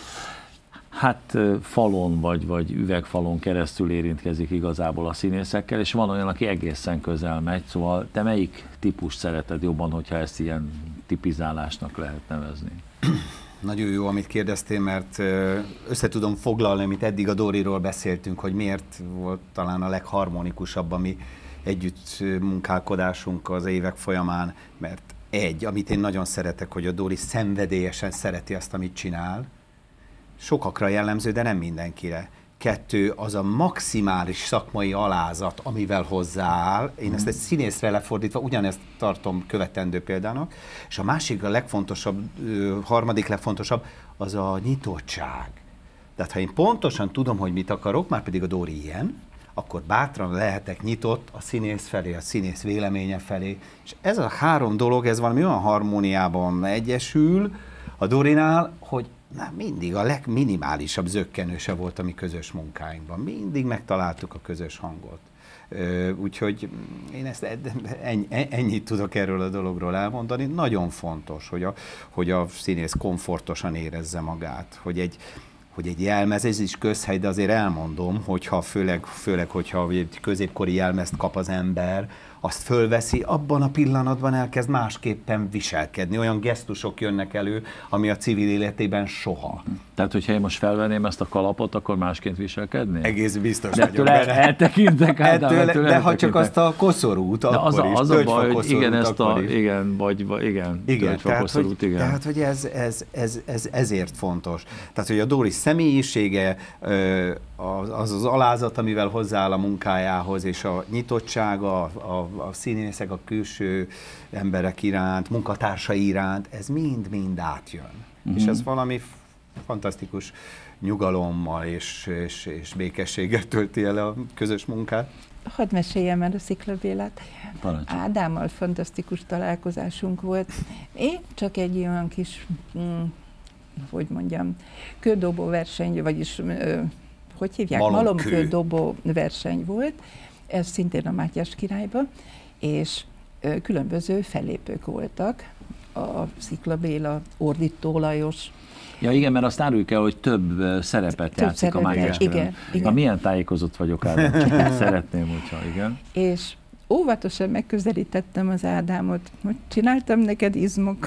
hát falon vagy, vagy üvegfalon keresztül érintkezik igazából a színészekkel, és van olyan, aki egészen közel megy, szóval te melyik típust szereted jobban, hogyha ezt ilyen tipizálásnak lehet nevezni? Nagyon jó, amit kérdeztél, mert össze tudom foglalni, amit eddig a Dóriról beszéltünk, hogy miért volt talán a legharmonikusabb a mi együtt munkálkodásunk az évek folyamán, mert egy, amit én nagyon szeretek, hogy a Dóri szenvedélyesen szereti azt, amit csinál, sokakra jellemző, de nem mindenkire. Kettő, az a maximális szakmai alázat, amivel hozzááll. Én ezt egy színészre lefordítva ugyanezt tartom követendő példának. És a másik, a legfontosabb, harmadik legfontosabb, az a nyitottság. Tehát ha én pontosan tudom, hogy mit akarok, már pedig a Dóri ilyen, akkor bátran lehetek nyitott a színész felé, a színész véleménye felé. És ez a három dolog, ez valami olyan harmóniában egyesül a Dórinál, hogy na, mindig a legminimálisabb zökkenőse volt a mi közös munkáinkban. Mindig megtaláltuk a közös hangot. Úgyhogy én ezt ennyi, ennyit tudok erről a dologról elmondani. Nagyon fontos, hogy a, hogy a színész komfortosan érezze magát, hogy egy, hogy egy jelmez, ez is közhely, de azért elmondom, hogyha főleg, főleg hogyha egy középkori jelmezt kap az ember, azt fölveszi, abban a pillanatban elkezd másképpen viselkedni. Olyan gesztusok jönnek elő, ami a civil életében soha. Tehát, hogyha én most felvenném ezt a kalapot, akkor másként viselkedni? Egész biztos de vagyok benne. eltekintek át, ettől, ettől De ha csak azt a koszorút, de akkor az a, is. Az a baj, hogy igen, ezt a, igen, vagy, vagy igen, igen, tehát, koszorút, hogy, igen. Tehát, hogy ez, ez, ez, ez ezért fontos. Tehát, hogy a Dóri személyisége, az az, az alázat, amivel hozzááll a munkájához, és a nyitottsága, a, a, a színészek, a külső emberek iránt, munkatársai iránt, ez mind-mind átjön. Mm-hmm. És ez valami fantasztikus nyugalommal és, és, és békességgel tölti el a közös munkát. Hadd meséljem el a Szikla Bélát. Ádámmal fantasztikus találkozásunk volt. Én csak egy olyan kis, hm, hogy mondjam, kődobó verseny, vagyis hogy hívják? Malomkődobó verseny volt, ez szintén a Mátyás királyban, és különböző fellépők voltak. A Szikla Béla, Ordító Lajos. Ja igen, mert azt áruljuk el, hogy több szerepet több játszik szerepet, a Mátyás igen, igen. Na, milyen tájékozott vagyok, Ádám, csak szeretném, hogyha igen. És óvatosan megközelítettem az Ádámot, hogy csináltam neked izmokat.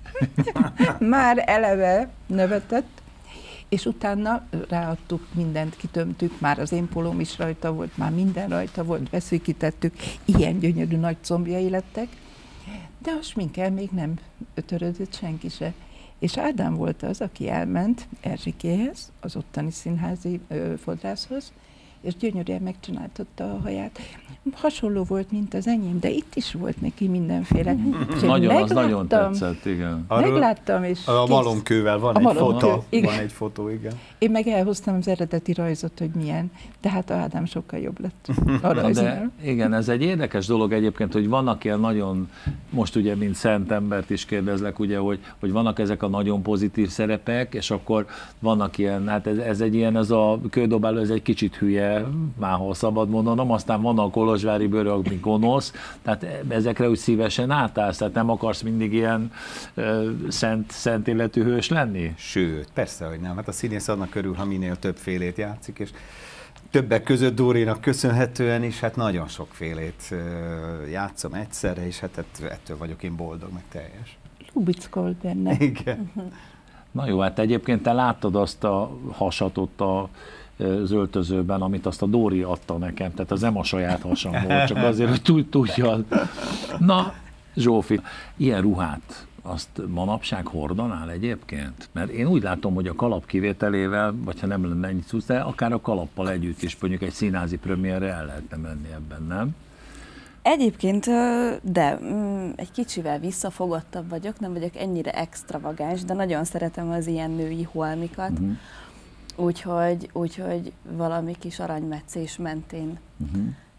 Már eleve nevetett, és utána ráadtuk mindent, kitömtük, már az én polóm is rajta volt, már minden rajta volt, beszűkítettük, ilyen gyönyörű nagy combjai lettek, de a sminkel még nem törődött senki se. És Ádám volt az, aki elment Erzsikéhez, az ottani színházi ö, fodrászhoz, és gyönyörűen megcsináltatta a haját. Hasonló volt, mint az enyém, de itt is volt neki mindenféle. Nagyon, az nagyon tetszett, igen. Megláttam, és a malomkővel van, a egy fotó, van egy fotó, igen. Én meg elhoztam az eredeti rajzot, hogy milyen, de hát Ádám sokkal jobb lett a rajznál. Igen, ez egy érdekes dolog egyébként, hogy vannak ilyen nagyon, most ugye, mint szent embert is kérdezlek, ugye, hogy, hogy vannak ezek a nagyon pozitív szerepek, és akkor vannak ilyen, hát ez, ez egy ilyen, ez a kődobáló, ez egy kicsit hülye, máshol szabad mondanom, aztán van a kolozsvári bőrök, ami gonosz, tehát ezekre úgy szívesen átállsz, tehát nem akarsz mindig ilyen ö, szent, szent életű hős lenni? Sőt, persze, hogy nem. Hát a színész annak örül, ha minél többfélét játszik, és többek között Dórinak köszönhetően is, hát nagyon sokfélét játszom egyszerre, és hát ettől vagyok én boldog, meg teljes. Lubickol benne. Igen. Na jó, hát egyébként te láttad azt a hasatot a az öltözőben, amit azt a Dóri adta nekem, tehát az nem a saját hasam volt, csak azért, hogy tudja. Na, Zsófi, ilyen ruhát azt manapság hordanál egyébként? Mert én úgy látom, hogy a kalap kivételével, vagy ha nem lenne ennyi cucc, de akár a kalappal együtt is, mondjuk egy színházi premierre el lehetne menni ebben, nem? Egyébként, de egy kicsivel visszafogottabb vagyok, nem vagyok ennyire extravagáns, de nagyon szeretem az ilyen női holmikat. Uh-huh. Úgyhogy, úgyhogy valami kis aranymetszés mentén uh-huh.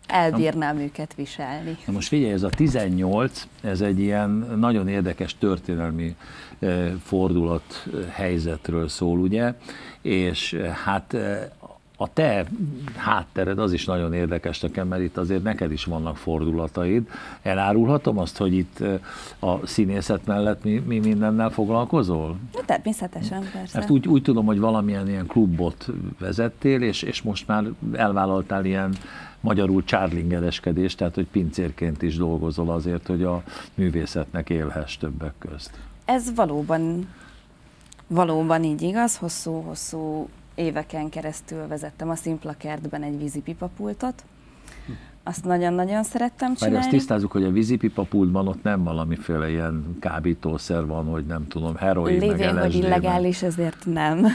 elbírnám őket viselni. Na most figyelj, ez a tizennyolc, ez egy ilyen nagyon érdekes történelmi fordulat helyzetről szól, ugye, és hát a te háttered az is nagyon érdekes nekem, mert itt azért neked is vannak fordulataid. Elárulhatom azt, hogy itt a színészet mellett mi, mi mindennel foglalkozol? Na, természetesen, persze. Mert úgy, úgy tudom, hogy valamilyen ilyen klubot vezettél, és, és most már elvállaltál ilyen magyarul csárlingereskedést, tehát hogy pincérként is dolgozol azért, hogy a művészetnek élhess többek közt. Ez valóban, valóban így igaz, hosszú-hosszú éveken keresztül vezettem a Szimpla Kertben egy vízipipapultot. Azt nagyon-nagyon szerettem csinálni. Már azt tisztázzuk, hogy a vízipipapultban ott nem valamiféle ilyen kábítószer van, hogy nem tudom, heroin, lévén, meg el es dé, hogy illegális, ezért nem.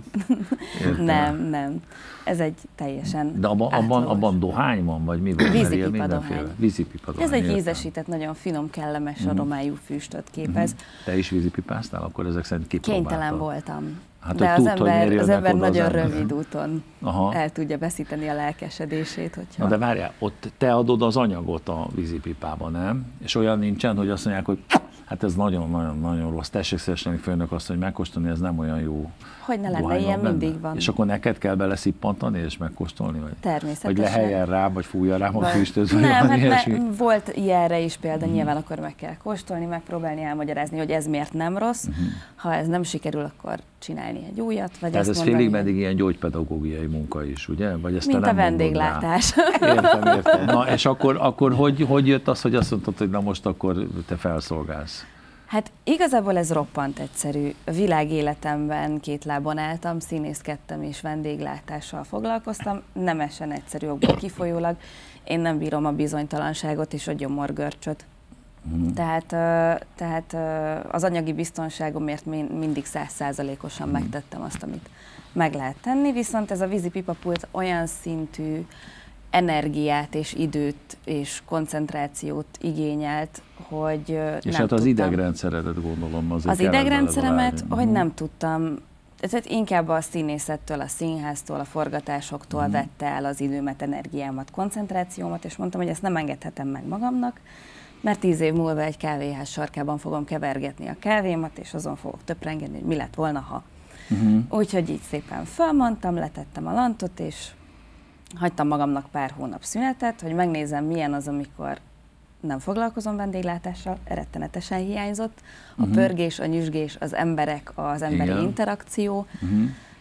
nem, nem. Ez egy teljesen De abban, abban, abban dohány van, vagy mi van? Vízipipa dohány. Vízipipa dohány. Ez egy értem. ízesített, nagyon finom, kellemes mm. aromájú füstöt képez. Mm. Te is vízipipáztál? Akkor ezek szerint kipróbáltad? Kénytelen voltam. Hát, de az tud, ember, az ember nagyon az rövid úton Aha. el tudja veszíteni a lelkesedését. Hogyha... Na de várjál, ott te adod az anyagot a vízipipába, nem? És olyan nincsen, hogy azt mondják, hogy hát ez nagyon-nagyon-nagyon rossz. Tessék szívesen, főnök azt, hogy megkóstolni, ez nem olyan jó. Hogy ne lenne, ilyen benne. Mindig van. És akkor neked kell beleszippantani és megkóstolni? Vagy? Természetesen. Vagy leheljen rá, vagy fújja rám a füstöt, vagy nem, valami hát ne, volt ilyenre is példa, hmm. nyilván akkor meg kell kóstolni, megpróbálni elmagyarázni, hogy ez miért nem rossz. Hmm. Ha ez nem sikerül, akkor csinálni egy újat. Vagy Tehát ezt ez félig meddig ilyen gyógypedagógiai munka is, ugye? Vagy ezt mint te nem a vendéglátás. Értem, értem. Na, és akkor, akkor hogy, hogy jött az, hogy azt mondtad, hogy na most akkor te felszolgálsz? Hát igazából ez roppant egyszerű. A világéletemben két lábon álltam, színészkedtem és vendéglátással foglalkoztam, nemesen egyszerű okból kifolyólag. Én nem bírom a bizonytalanságot és a gyomorgörcsöt. Hmm. Tehát, tehát az anyagi biztonságomért mindig száz százalékosan hmm. megtettem azt, amit meg lehet tenni, viszont ez a vízipipapult olyan szintű energiát és időt és koncentrációt igényelt, hogy és nem hát tudtam. Az idegrendszeredet gondolom azért. Az idegrendszeremet, hogy nem tudtam, tehát inkább a színészettől, a színháztól, a forgatásoktól uh-huh. vette el az időmet, energiámat, koncentrációmat, és mondtam, hogy ezt nem engedhetem meg magamnak, mert tíz év múlva egy kávéház sarkában fogom kevergetni a kávémat, és azon fogok töprengeni, hogy mi lett volna, ha. Uh-huh. Úgyhogy így szépen felmondtam, letettem a lantot, és hagytam magamnak pár hónap szünetet, hogy megnézem, milyen az, amikor nem foglalkozom vendéglátással, rettenetesen hiányzott. A uh-huh. pörgés, a nyüzsgés, az emberek, az emberi Igen. interakció. Uh-huh.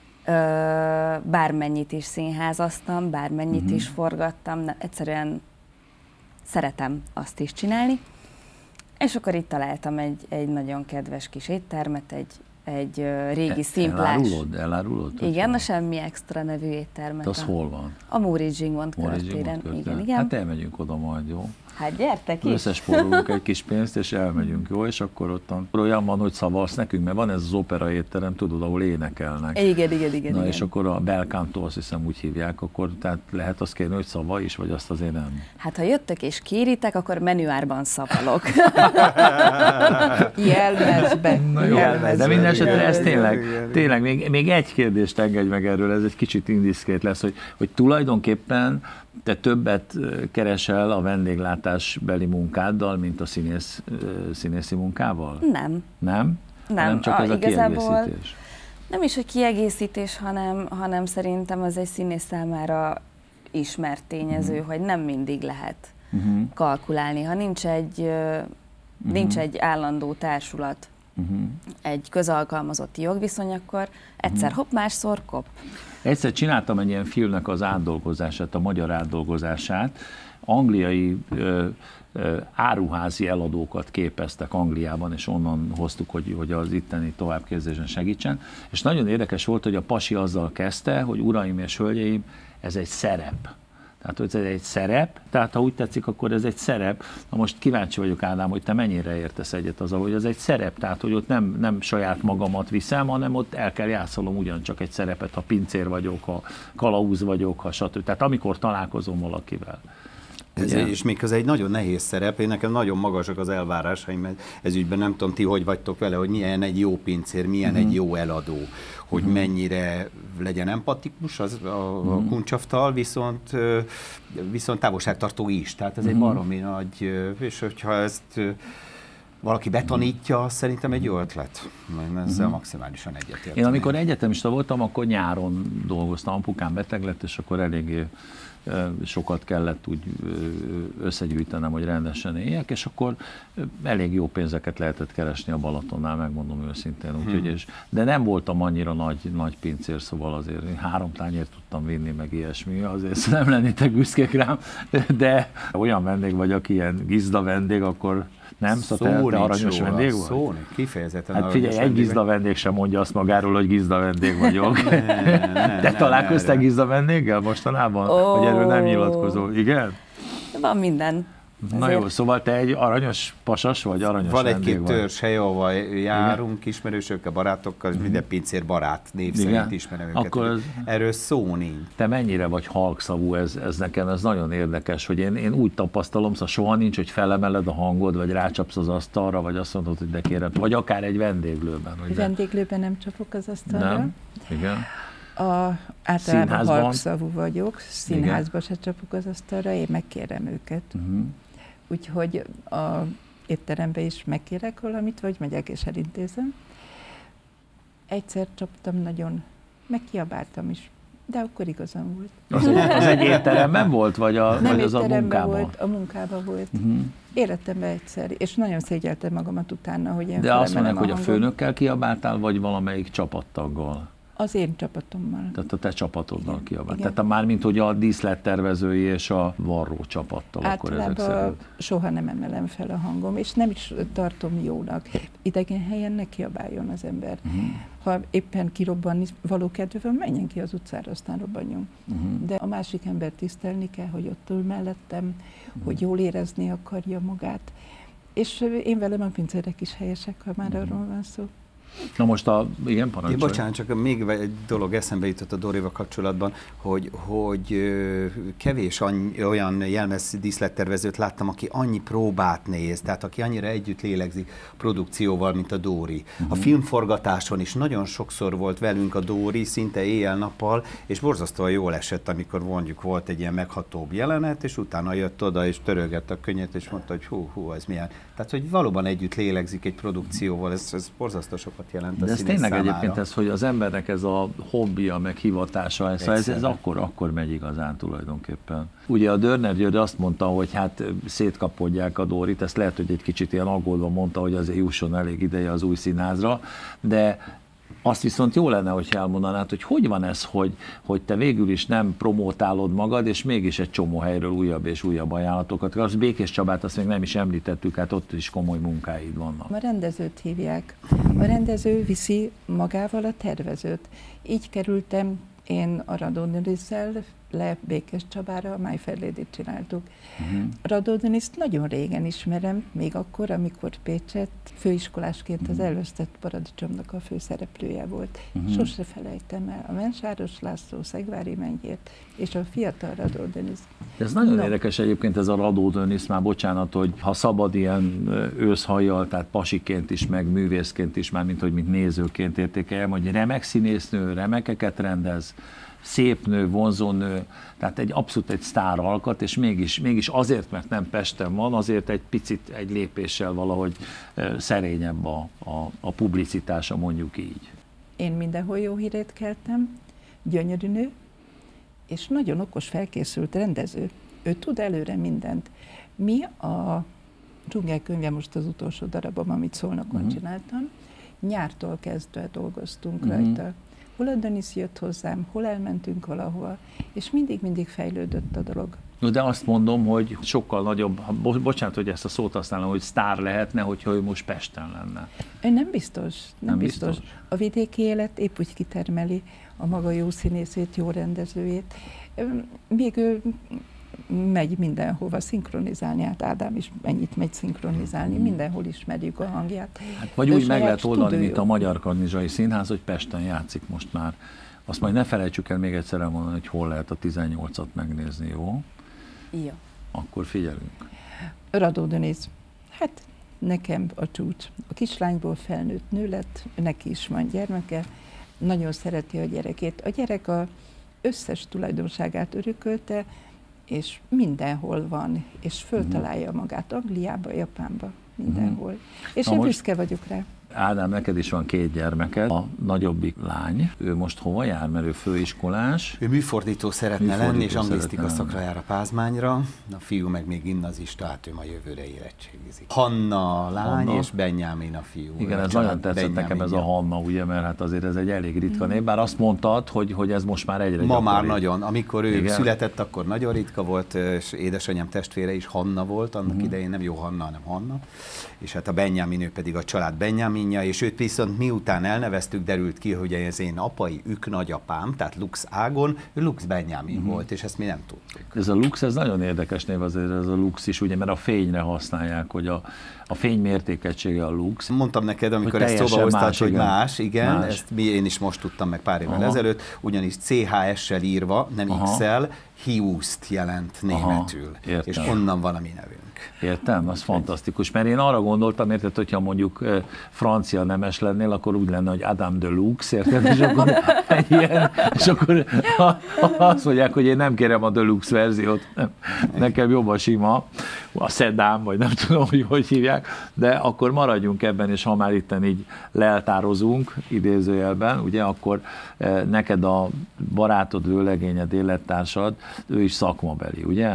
Ö, bármennyit is színházaztam, bármennyit uh-huh. is forgattam, ne, egyszerűen szeretem azt is csinálni. És akkor itt találtam egy, egy nagyon kedves kis éttermet, egy egy uh, régi e, szimplás. Elárulod? Elárulod? Igen, a Semmi Extra nevű éttermet. Az hol van? A Móricz Zsigmond körtéren. Igen, igen. Hát elmegyünk oda majd, jó? Hát gyertek is! Összespórolunk egy kis pénzt, és elmegyünk, jó? És akkor ottan olyan van, hogy szavalsz nekünk, mert van ez az opera étterem, tudod, ahol énekelnek. Igen, igen, igen. Na igen. és akkor a bel canto, azt hiszem úgy hívják, akkor tehát lehet azt kérni, hogy szava is, vagy azt azért nem? Hát ha jöttök és kéritek, akkor menüárban szavalok. Jelmezben. Na jó, Jelmezben. De minden esetre ez tényleg, tényleg még, még egy kérdést engedj meg erről, ez egy kicsit indiszkrét lesz, hogy, hogy tulajdonképpen te többet keresel a vendéglátásbeli munkáddal, mint a színész, színészi munkával? Nem. Nem? Nem. Nem csak a, ez a kiegészítés? Nem is, hogy kiegészítés, hanem, hanem szerintem az egy színész számára ismert tényező, uh-huh. hogy nem mindig lehet uh-huh. kalkulálni. Ha nincs egy, uh-huh. nincs egy állandó társulat, uh-huh. egy közalkalmazotti jogviszony, akkor egyszer uh-huh. hopp, másszor kop. Egyszer csináltam egy ilyen filmnek az átdolgozását, a magyar átdolgozását. Angliai ö, ö, áruházi eladókat képeztek Angliában, és onnan hoztuk, hogy, hogy az itteni továbbképzésen segítsen. És nagyon érdekes volt, hogy a pasi azzal kezdte, hogy uraim és hölgyeim, ez egy szerep. Tehát, hogy ez egy szerep, tehát ha úgy tetszik, akkor ez egy szerep. Na most kíváncsi vagyok, Ádám, hogy te mennyire értesz egyet azzal, hogy ez egy szerep, tehát hogy ott nem, nem saját magamat viszem, hanem ott el kell játszolom ugyancsak egy szerepet, ha pincér vagyok, ha kalauz vagyok, ha stb. Tehát amikor találkozom valakivel. Ez egy, és még ez egy nagyon nehéz szerep, én nekem nagyon magasak az elvárásaim, mert ez ügyben nem tudom, ti hogy vagytok vele, hogy milyen egy jó pincér, milyen uh-huh. egy jó eladó, hogy uh-huh. mennyire legyen empatikus az, a, uh-huh. a kuncsaftal, viszont, viszont távolságtartó is, tehát ez uh-huh. egy baromi nagy, és hogyha ezt valaki betanítja, szerintem egy jó ötlet. Én ezzel uh-huh. maximálisan egyetértem. Én amikor egyetemista voltam, akkor nyáron dolgoztam, apukám beteg lett, és akkor eléggé sokat kellett úgy összegyűjtenem, hogy rendesen éljek, és akkor elég jó pénzeket lehetett keresni a Balatonnál, megmondom őszintén. Úgyhogy, hmm. és, de nem voltam annyira nagy, nagy pincér, szóval azért három tányért tudtam vinni, meg ilyesmi, azért nem lennétek büszkék rám, de olyan vendég vagy, aki ilyen gizda vendég, akkor nem? Szóval te, te aranyos róla, vendég vagy? Szó, kifejezetten hát figyelj, egy gizda vendég sem mondja azt magáról, hogy gizda vendég vagyok. Ne, ne, te találkoztál gizda vendéggel mostanában? Oh. Hogy erről nem nyilatkozol? Igen? Van minden. Na ezért... jó, szóval te egy aranyos pasas vagy, aranyos van vendég egy-két vagy? törzshely, ahova járunk, igen? Ismerősökkel, barátokkal, és minden pincér barát név igen? szerint ismerem őket. Akkor ez... Erről szó nincs. Te mennyire vagy halkszavú, ez, ez nekem ez nagyon érdekes, hogy én, én úgy tapasztalom, szóval soha nincs, hogy felemeled a hangod, vagy rácsapsz az asztalra, vagy azt mondod, hogy de kérem, vagy akár egy vendéglőben. Egy vendéglőben nem csapok az asztalra. Nem? Igen. A, általában halkszavú vagyok, színházban se csapok az asztalra, én megkérem őket. Uh-huh. Úgyhogy a étterembe is megkérek valamit, vagy megyek és elintézem. Egyszer csaptam nagyon, megkiabáltam is, de akkor igazam volt. Az egy, az egy étteremben volt, vagy, a, Nem vagy az a munkában? volt, a munkában volt. Uh-huh. Életemben egyszer, és nagyon szégyeltem magamat utána, hogy én de azt mondják, hogy a főnökkel kiabáltál, vagy valamelyik csapattaggal? Az én csapatommal. Tehát a te csapatoddal kiabált. Tehát a mármint, hogy a díszlettervezői és a varró csapattal akkor ezek szerint. Soha nem emelem fel a hangom, és nem is tartom jónak. Idegen helyen ne kiabáljon az ember. Uh-huh. Ha éppen kirobbanni való kedve van, menjen ki az utcára, aztán robbanjon. Uh-huh. De a másik ember tisztelni kell, hogy ott ül mellettem, uh-huh. hogy jól érezni akarja magát. És én velem a pincérek is helyesek, ha már uh-huh. arról van szó. Na most a, igen, parancsolj. Bocsánat, csak még egy dolog eszembe jutott a Dórival kapcsolatban, hogy, hogy kevés annyi, olyan jelmez díszlettervezőt láttam, aki annyi próbát néz, tehát aki annyira együtt lélegzik produkcióval, mint a Dóri. Uh-huh. A filmforgatáson is nagyon sokszor volt velünk a Dóri, szinte éjjel-nappal, és borzasztóan jól esett, amikor mondjuk volt egy ilyen meghatóbb jelenet, és utána jött oda, és törögett a könnyet, és mondta, hogy hú, hú, ez milyen. Tehát, hogy valóban együtt lélegzik egy produkcióval, ez, ez borzasztó sokat jelent a de ez színész tényleg számára. Egyébként ez, hogy az embernek ez a hobbija, meg hivatása, ez, ez, ez akkor, akkor megy igazán tulajdonképpen. Ugye a Dörner György azt mondta, hogy hát szétkapodják a Dórit, ezt lehet, hogy egy kicsit ilyen aggódva mondta, hogy azért jusson elég ideje az új színházra, de azt viszont jó lenne, hogy elmondanád, hogy hogy van ez, hogy, hogy te végül is nem promótálod magad, és mégis egy csomó helyről újabb és újabb ajánlatokat. Az Békés Csabát azt még nem is említettük, hát ott is komoly munkáid vannak. A rendezőt hívják. A rendező viszi magával a tervezőt. Így kerültem én a Radó Denisszel le Békés Csabára, a My Fair Lady-t csináltuk. Uh-huh. Radó Deniszt nagyon régen ismerem, még akkor, amikor Pécset főiskolásként uh-huh. az Elvesztett Paradicsomnak a főszereplője volt. Uh-huh. Sose felejtem el a Mensáros László, Szegvári Mengyért és a fiatal Radó Denis. Ez nagyon no. érdekes egyébként ez a Radó Denis, már bocsánat, hogy ha szabad ilyen őszhajjal, tehát pasiként is, meg művészként is, már mint hogy mint nézőként értékeljem, hogy remek színésznő, remekeket rendez, szép nő, vonzó nő, tehát egy abszolút egy sztár alkat, és mégis, mégis azért, mert nem Pesten van, azért egy picit, egy lépéssel valahogy szerényebb a, a, a publicitása, mondjuk így. Én mindenhol jó hírét keltem, gyönyörű nő, és nagyon okos, felkészült rendező. Ő tud előre mindent. Mi a Dzsungelkönyve most az utolsó darabom, amit Szolnokon uh-huh. csináltam, nyártól kezdve dolgoztunk uh-huh. rajta. Hol a Denis jött hozzám, hol elmentünk valahol, és mindig-mindig fejlődött a dolog. De azt mondom, hogy sokkal nagyobb, bo- bocsánat, hogy ezt a szót használom, hogy sztár lehetne, hogyha ő most Pesten lenne. Nem biztos, nem, nem biztos. biztos. A vidéki élet épp úgy kitermeli a maga jó színészét, jó rendezőjét. Még ő megy mindenhova szinkronizálni, hát Ádám is ennyit megy szinkronizálni, mindenhol ismerjük a hangját. Hát vagy úgy meg lehet oldani, mint a Magyar Karnizsai Színház, hogy Pesten játszik most már. Azt majd ne felejtsük el még egyszer elmondani, hogy hol lehet a tizennyolcat megnézni, jó? Jó. akkor figyelünk. Radó Dönéz, hát nekem a csúcs. A kislányból felnőtt nő lett, neki is van gyermeke, nagyon szereti a gyerekét. A gyerek a összes tulajdonságát örökölte, és mindenhol van, és föltalálja magát Angliába, Japánba, mindenhol. Uh-huh. És Na én most... büszke vagyok rá. Ádám, neked is van két gyermeked. A nagyobbik lány, ő most hova jár, mert ő főiskolás. Ő műfordító szeretne Műfordító lenni, és anglisztika szeretne szakra jár a Pázmányra. A fiú meg még gimnazista, hát ő ma jövőre érettségizik. Hanna a lány, Hanna. És Benjamin a fiú. Igen, a ez család nagyon tetszett nekem ez a Benjaminja. Hanna, ugye, mert hát azért ez egy elég ritka név, bár azt mondtad, hogy, hogy ez most már egyre Ma gyakoribb. már nagyon. Amikor ő Igen. született, akkor nagyon ritka volt, és édesanyám testvére is Hanna volt, annak uh-huh. idején nem jó Hanna, hanem Hanna. És hát a Benjamin, ő pedig a család Benjaminja, és őt viszont miután elneveztük, derült ki, hogy ez én apai ük nagyapám, tehát Lux Ágon, ő Lux Benjamin uh-huh. volt, és ezt mi nem tudtuk. Ez a Lux, ez nagyon érdekes név azért, ez a Lux is, ugye, mert a fényre használják, hogy a, a fény mértékegysége a Lux. Mondtam neked, amikor Hogy ezt teljesen szóba hoztad, más, hogy igen. más, igen, Más. ezt mi, én is most tudtam meg pár évvel Aha. ezelőtt, ugyanis cé há es-sel írva, nem Aha. X-el, Hiuszt jelent németül, Aha, és értem. onnan van a mi nevünk. Értem? Az fantasztikus, mert én arra gondoltam, érted, hogyha mondjuk eh, francia nemes lennél, akkor úgy lenne, hogy Adam de Lux, érted? És akkor, ilyen, és akkor ha, ha azt mondják, hogy én nem kérem a Deluxe verziót, nem, nekem jobb a sima, a Sedan, vagy nem tudom, hogy hogy hívják, de akkor maradjunk ebben, és ha már itten így leltározunk, idézőjelben, ugye, akkor eh, neked a barátod, vőlegényed, élettársad, ő is szakmabeli, ugye?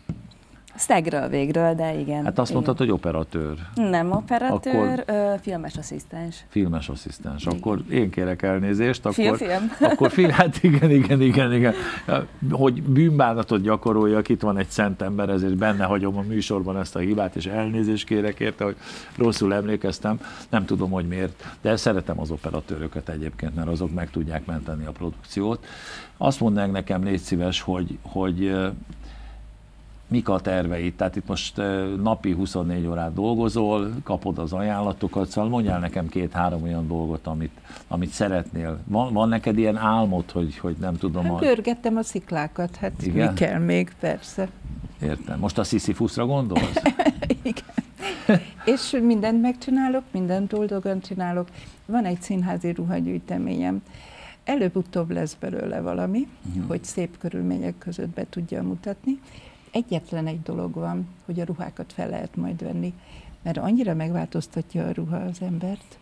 Szegről végről, de igen. Hát azt igen. mondtad, hogy operatőr. Nem operatőr, Akkor- ö, filmes asszisztens. Filmes asszisztens. Akkor én kérek elnézést. Akkor, Film, film. Akkor film, hát igen, igen, igen, igen. Hogy bűnbánatot gyakoroljak, itt van egy szent ember, ezért benne hagyom a műsorban ezt a hibát, és elnézést kérek érte, hogy rosszul emlékeztem. Nem tudom, hogy miért, de szeretem az operatőröket egyébként, mert azok meg tudják menteni a produkciót. Azt mondják nekem, légy szíves, hogy, hogy mik a terveid? Tehát itt most napi huszonnégy órát dolgozol, kapod az ajánlatokat, szóval mondjál nekem két-három olyan dolgot, amit, amit szeretnél. Van, van neked ilyen álmod, hogy, hogy nem tudom... A... Görgettem a sziklákat, hát Igen? mi kell még, persze. Értem. Most a Sisyphusra gondolsz? Igen. És mindent megcsinálok, mindent boldogan csinálok. Van egy színházi ruhagyűjteményem. Előbb-utóbb lesz belőle valami, uh-huh. hogy szép körülmények között be tudja mutatni. Egyetlen egy dolog van, hogy a ruhákat fel lehet majd venni, mert annyira megváltoztatja a ruha az embert.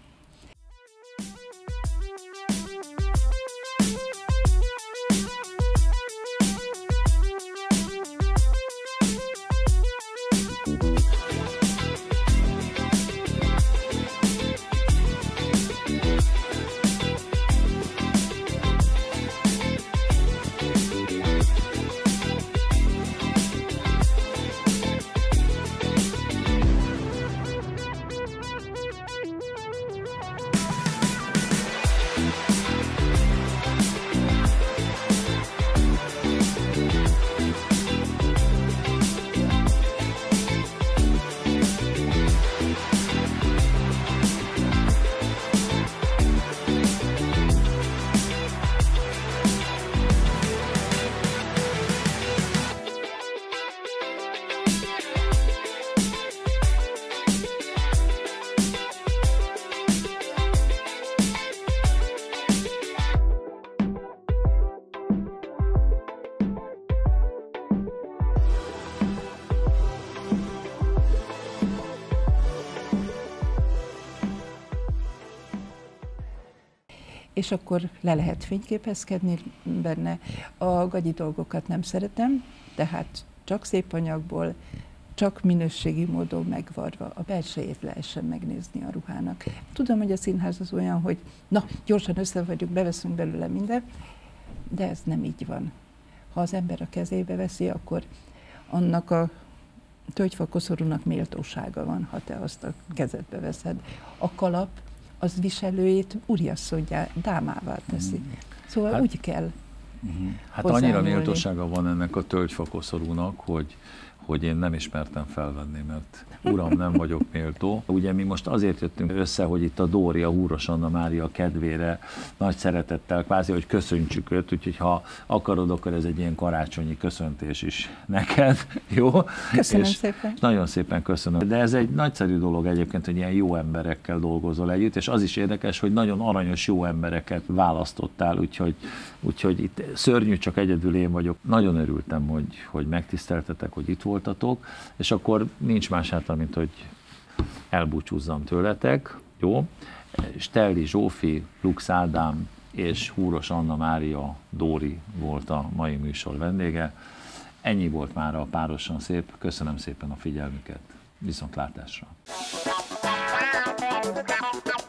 És akkor le lehet fényképezkedni benne. A gagyi dolgokat nem szeretem, tehát csak szép anyagból, csak minőségi módon megvarva, a belsejét lehessen megnézni a ruhának. Tudom, hogy a színház az olyan, hogy na, gyorsan össze vagyunk, beveszünk belőle mindent, de ez nem így van. Ha az ember a kezébe veszi, akkor annak a tölgyfakoszorúnak méltósága van, ha te azt a kezedbe veszed. A kalap az viselőjét úriasszonyá, dámává teszi. Szóval Hát- úgy kell. Hát hozzányúlni. annyira méltósága van ennek a tölgyfakoszorúnak, hogy, hogy én nem ismertem felvenni, mert uram, nem vagyok méltó. Ugye mi most azért jöttünk össze, hogy itt a Dóri, a Húros Anna Mária kedvére nagy szeretettel, kvázi, hogy köszöntsük őt, úgyhogy ha akarod, akkor ez egy ilyen karácsonyi köszöntés is neked, jó? Köszönöm és szépen. Nagyon szépen köszönöm. De ez egy nagyszerű dolog egyébként, hogy ilyen jó emberekkel dolgozol együtt, és az is érdekes, hogy nagyon aranyos jó embereket választottál, úgyhogy, úgyhogy itt szörnyű, csak egyedül én vagyok. Nagyon örültem, hogy, hogy megtiszteltetek, hogy itt voltatok, és akkor nincs más hátra, mint hogy elbúcsúzzam tőletek, jó? Stelli Zsófi, Lux Ádám és Húros Anna Mária Dóri volt a mai műsor vendége. Ennyi volt már a Párosan Szép. Köszönöm szépen a figyelmüket. Viszontlátásra!